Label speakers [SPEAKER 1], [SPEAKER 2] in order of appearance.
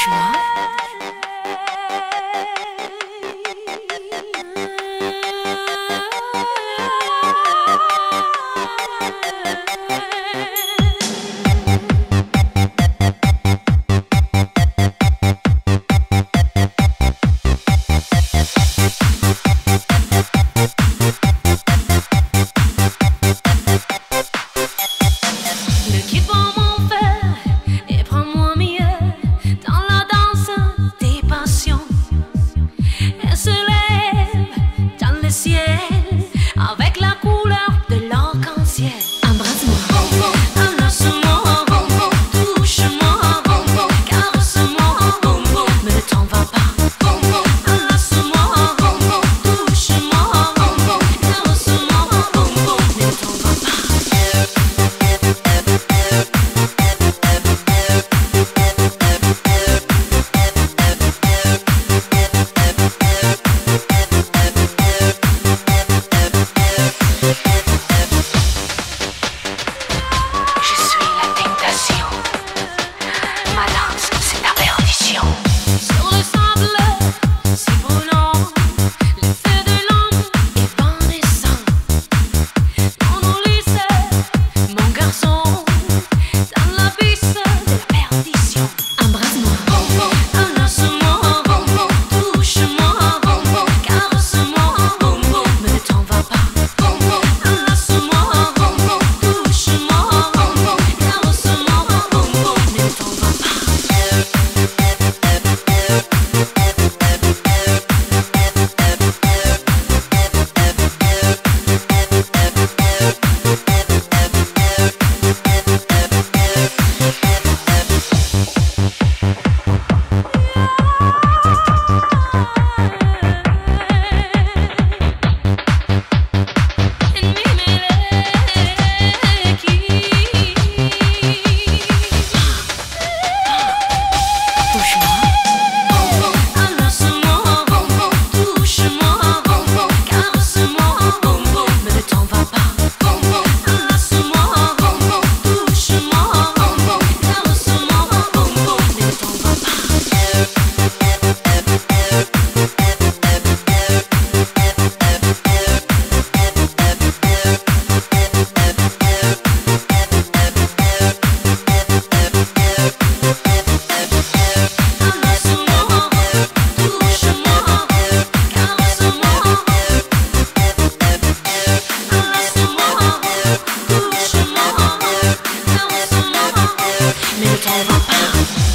[SPEAKER 1] Touche-moi.
[SPEAKER 2] Ne quitte pas mon verre et prends-moi mieux dans la danse des passions. Elle se lève dans le ciel avec la couleur de l'arc-en-ciel.
[SPEAKER 1] Embrasse-moi.
[SPEAKER 2] Enlace-moi, touche-moi, caresse-moi, ne t'en va pas. Enlace-moi, touche-moi, caresse-moi, ne t'en va pas. Je suis la tentation. Ma danse, c'est ta perdition. Sur le sable, si brûlant, le feu de l'ombre évanescent. Dans nos lycées, mon garçon, dans l'abysse de la perdition.
[SPEAKER 1] Embrasse-moi.
[SPEAKER 2] Enlace-moi, touche-moi, caresse-moi, ne t'en va pas. Enlace-moi, touche-moi, caresse-moi, ne t'en va pas. Enlace-moi, touche-moi, caresse-moi, ne t'en va pas. Enlace-moi, touche-moi, caresse-moi, ne t'en va pas. Enlace-moi, touche-moi, caresse-moi. Enlace-moi, touche-moi, caresse-moi. Ne t'en va pas.